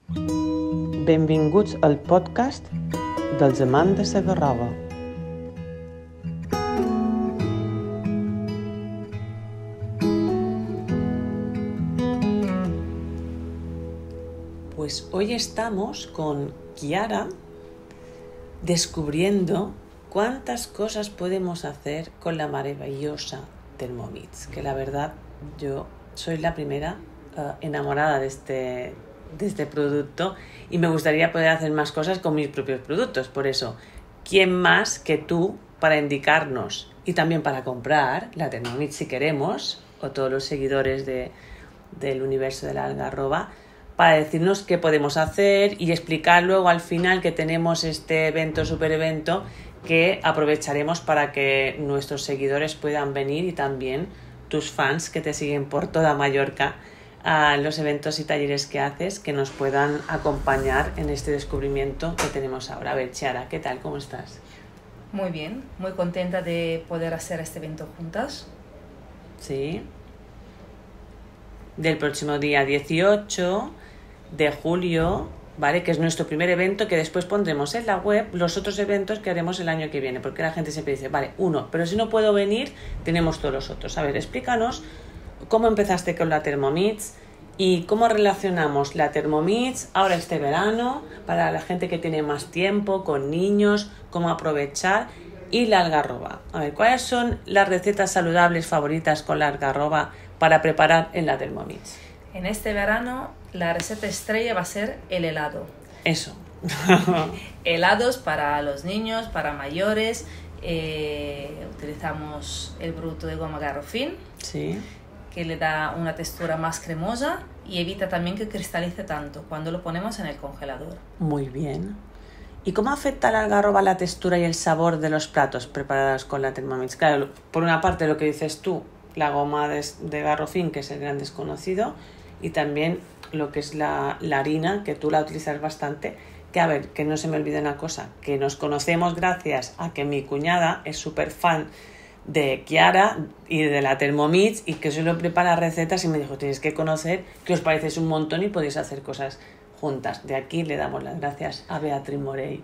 Benvinguts al podcast dels amants de la Garrova. Pues hoy estamos con Chiara descubriendo cuántas cosas podemos hacer con la maravillosa Thermomix, que la verdad yo soy la primera enamorada de este producto y me gustaría poder hacer más cosas con mis propios productos. Por eso, ¿quién más que tú para indicarnos y también para comprar la Thermomix si queremos, o todos los seguidores del universo de la Algarroba, para decirnos qué podemos hacer y explicar luego al final que tenemos este super evento que aprovecharemos para que nuestros seguidores puedan venir y también tus fans que te siguen por toda Mallorca a los eventos y talleres que haces, que nos puedan acompañar en este descubrimiento que tenemos ahora. A ver, Chiara, ¿qué tal? ¿Cómo estás? Muy bien, muy contenta de poder hacer este evento juntas. Sí. Del próximo día 18 de julio, ¿vale? Que es nuestro primer evento, que después pondremos en la web los otros eventos que haremos el año que viene, porque la gente siempre dice, vale, uno, pero si no puedo venir, tenemos todos los otros. A ver, explícanos cómo empezaste con la Thermomix y cómo relacionamos la Thermomix ahora este verano para la gente que tiene más tiempo, con niños, cómo aprovechar, y la algarroba. A ver, ¿cuáles son las recetas saludables favoritas con la algarroba para preparar en la Thermomix? En este verano la receta estrella va a ser el helado. Eso. Helados para los niños, para mayores. Utilizamos el bruto de goma garrofín. Sí. Que le da una textura más cremosa y evita también que cristalice tanto cuando lo ponemos en el congelador. Muy bien. ¿Y cómo afecta la algarroba la textura y el sabor de los platos preparados con la Thermomix? Claro, por una parte lo que dices tú, la goma de garrofín, que es el gran desconocido, y también lo que es la harina, que tú la utilizas bastante. Que a ver, que no se me olvide una cosa, que nos conocemos gracias a que mi cuñada es súper fan de Chiara y de la Thermomix, y que solo prepara recetas y me dijo, tienes que conocer, que os pareces un montón y podéis hacer cosas juntas. De aquí le damos las gracias a Beatriz Morey.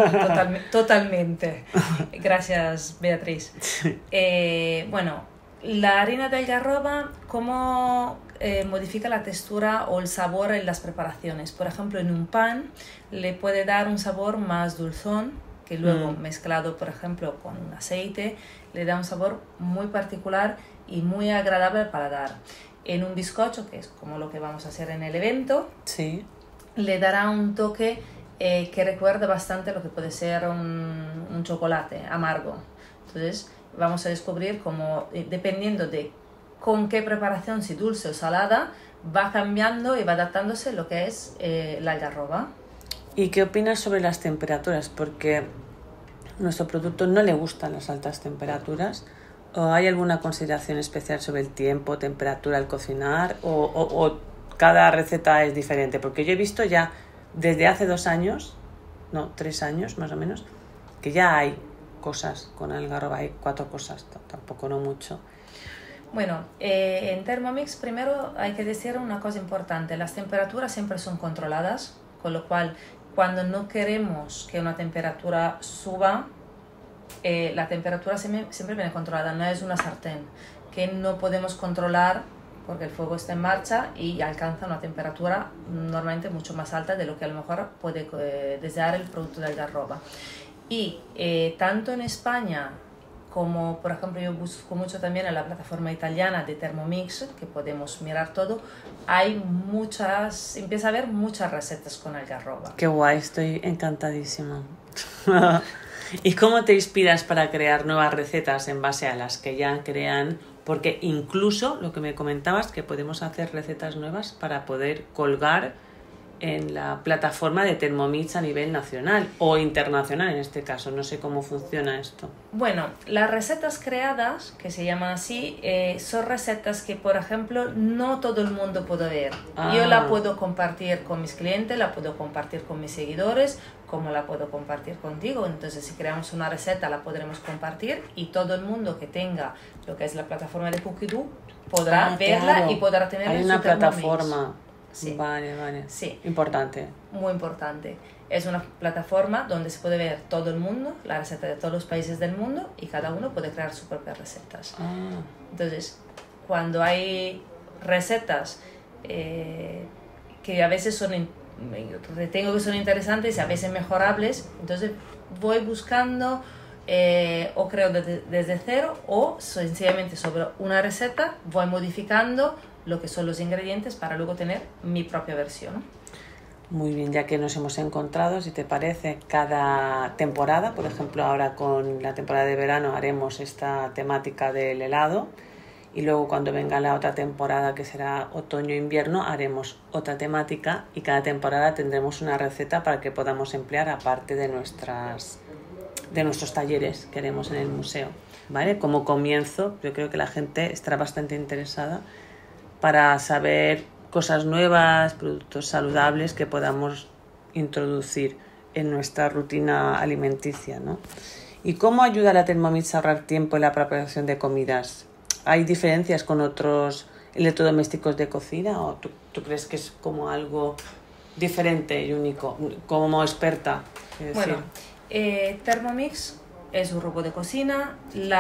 Totalmente. Gracias, Beatriz. Bueno, la harina de algarroba, ¿cómo modifica la textura o el sabor en las preparaciones? Por ejemplo, en un pan le puede dar un sabor más dulzón, que luego mezclado, por ejemplo, con un aceite, le da un sabor muy particular y muy agradable al paladar. En un bizcocho, que es como lo que vamos a hacer en el evento, sí, le dará un toque que recuerda bastante lo que puede ser un chocolate amargo. Entonces vamos a descubrir cómo, dependiendo de con qué preparación, si dulce o salada, va cambiando y va adaptándose lo que es la algarroba. ¿Y qué opinas sobre las temperaturas? Porque a nuestro producto no le gustan las altas temperaturas. ¿O hay alguna consideración especial sobre el tiempo, temperatura al cocinar? ¿O cada receta es diferente? Porque yo he visto ya desde hace 3 años más o menos, que ya hay cosas con algarroba, hay 4 cosas, tampoco no mucho. Bueno, en Thermomix primero hay que decir una cosa importante, las temperaturas siempre son controladas, con lo cual cuando no queremos que una temperatura suba, la temperatura siempre viene controlada, no es una sartén que no podemos controlar porque el fuego está en marcha y alcanza una temperatura normalmente mucho más alta de lo que a lo mejor puede desear el producto de algarroba. Y tanto en España como, por ejemplo, yo busco mucho también en la plataforma italiana de Thermomix, que podemos mirar todo, empieza a haber muchas recetas con algarroba. Qué guay, estoy encantadísima. ¿Y cómo te inspiras para crear nuevas recetas en base a las que ya crean? Porque incluso lo que me comentabas, que podemos hacer recetas nuevas para poder colgar en la plataforma de Thermomix a nivel nacional o internacional en este caso. No sé cómo funciona esto. Bueno, las recetas creadas, que se llaman así, son recetas que, por ejemplo, no todo el mundo puede ver. Yo la puedo compartir con mis clientes, la puedo compartir con mis seguidores, como la puedo compartir contigo. Entonces, si creamos una receta, la podremos compartir y todo el mundo que tenga lo que es la plataforma de Cookidoo podrá verla, claro, y podrá tener hay una plataforma. Sí. Vale, vale. Sí. Importante. Muy importante. Es una plataforma donde se puede ver todo el mundo, la receta de todos los países del mundo, y cada uno puede crear sus propias recetas. Ah. Entonces, cuando hay recetas que a veces tengo que son interesantes y a veces mejorables, entonces voy buscando o creo desde cero, o sencillamente sobre una receta voy modificando lo que son los ingredientes para luego tener mi propia versión. Muy bien, ya que nos hemos encontrado, si te parece, cada temporada, por ejemplo, ahora con la temporada de verano haremos esta temática del helado, y luego cuando venga la otra temporada, que será otoño-invierno, haremos otra temática, y cada temporada tendremos una receta para que podamos emplear aparte de nuestros talleres que haremos en el museo, ¿vale? Como comienzo, yo creo que la gente estará bastante interesada para saber cosas nuevas, productos saludables que podamos introducir en nuestra rutina alimenticia, ¿no? ¿Y cómo ayuda la Thermomix a ahorrar tiempo en la preparación de comidas? ¿Hay diferencias con otros electrodomésticos de cocina o tú crees que es como algo diferente y único, como experta? Bueno, Thermomix es un robot de cocina.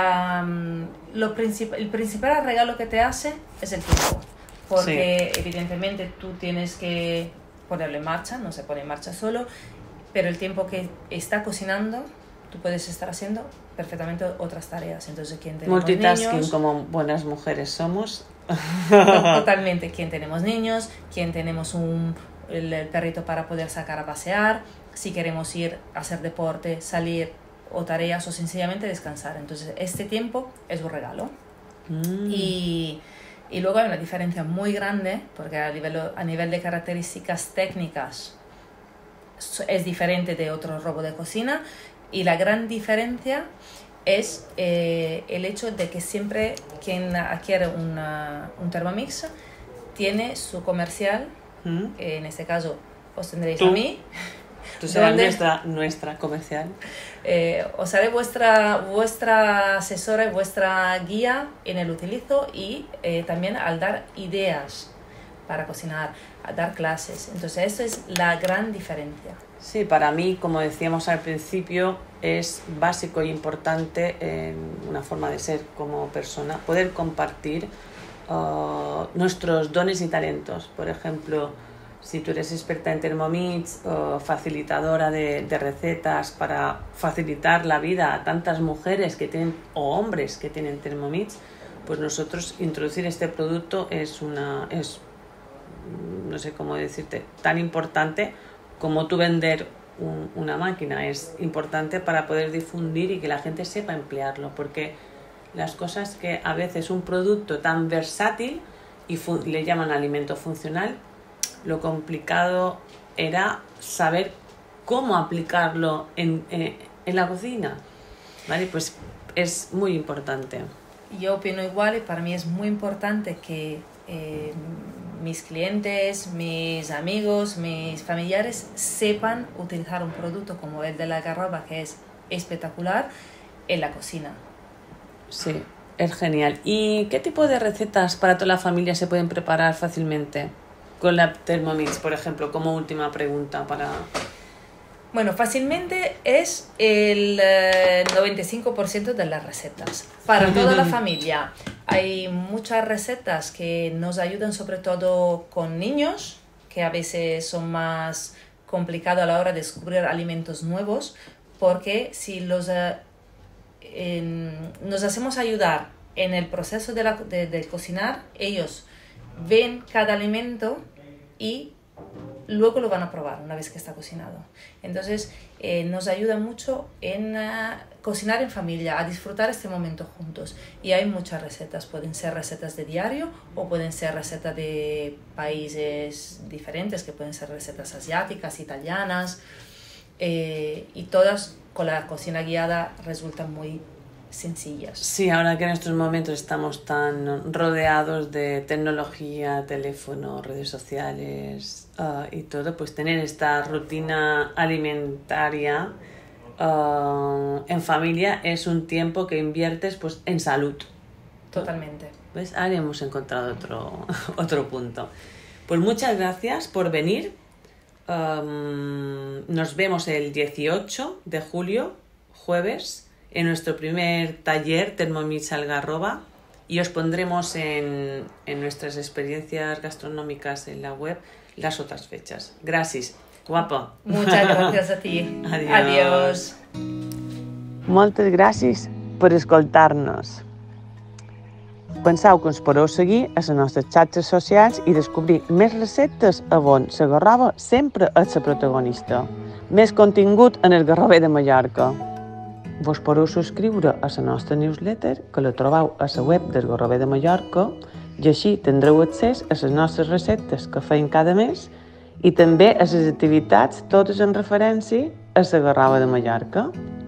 El principal regalo que te hace es el tiempo, porque sí, evidentemente tú tienes que ponerlo en marcha, no se pone en marcha solo, pero el tiempo que está cocinando tú puedes estar haciendo perfectamente otras tareas. Entonces, ¿quién tenemos multitasking, niños? como buenas mujeres somos. Totalmente. ¿Quién tenemos niños? ¿Quién tenemos el perrito para poder sacar a pasear? Si queremos ir a hacer deporte, salir o tareas, o sencillamente descansar. Entonces, este tiempo es un regalo. Y luego hay una diferencia muy grande, porque a nivel de características técnicas es diferente de otro robot de cocina, y la gran diferencia es el hecho de que siempre quien adquiere un Thermomix tiene su comercial, en este caso os tendréis a mí. Tú serás nuestra comercial. Os haré vuestra asesora y vuestra guía en el utilizo, y también al dar ideas para cocinar, a dar clases. Entonces, esto es la gran diferencia. Sí, para mí, como decíamos al principio, es básico e importante en una forma de ser como persona, poder compartir nuestros dones y talentos. Por ejemplo, si tú eres experta en Thermomix, facilitadora de recetas para facilitar la vida a tantas mujeres que tienen, o hombres que tienen Thermomix, pues nosotros introducir este producto es no sé cómo decirte, tan importante como tú vender una máquina. Es importante para poder difundir y que la gente sepa emplearlo, porque las cosas que a veces un producto tan versátil y le llaman alimento funcional, lo complicado era saber cómo aplicarlo en la cocina, ¿vale? Pues es muy importante. Yo opino igual, y para mí es muy importante que mis clientes, mis amigos, mis familiares sepan utilizar un producto como el de la garrafa, que es espectacular, en la cocina. Sí, es genial. ¿Y qué tipo de recetas para toda la familia se pueden preparar fácilmente con la Thermomix, por ejemplo, como última pregunta para... Bueno, fácilmente es el 95% de las recetas. Para toda la familia hay muchas recetas que nos ayudan, sobre todo con niños, que a veces son más complicados a la hora de descubrir alimentos nuevos, porque si nos hacemos ayudar en el proceso de cocinar, ellos ven cada alimento y luego lo van a probar una vez que está cocinado. Entonces nos ayuda mucho en cocinar en familia, a disfrutar este momento juntos. Y hay muchas recetas, pueden ser recetas de diario o pueden ser recetas de países diferentes, que pueden ser recetas asiáticas, italianas, y todas con la cocina guiada resultan muy sencillas. Sí, ahora que en estos momentos estamos tan rodeados de tecnología, teléfono, redes sociales y todo, pues tener esta rutina alimentaria en familia es un tiempo que inviertes pues en salud. Totalmente. ¿Ves? Ahora hemos encontrado otro punto. Pues muchas gracias por venir. Nos vemos el 18 de julio, jueves, en nuestro primer taller Thermomix Algarroba, y os pondremos en nuestras experiencias gastronómicas en la web las otras fechas. Gracias, guapo. Muchas gracias a ti. Adiós. Adiós. Moltes gràcies per escoltar-nos. Penseu que ens podeu seguir a les nostres xarxes socials i descobrir més receptes on la Garrova sempre és la protagonista. Més contingut en el Garrover de Mallorca. Vos podeu subscriure a la nostra newsletter, que la trobeu a la web del Garrover de Mallorca, i així tindreu accés a les nostres receptes que feim cada mes i també a les activitats totes en referència a la Garrova de Mallorca.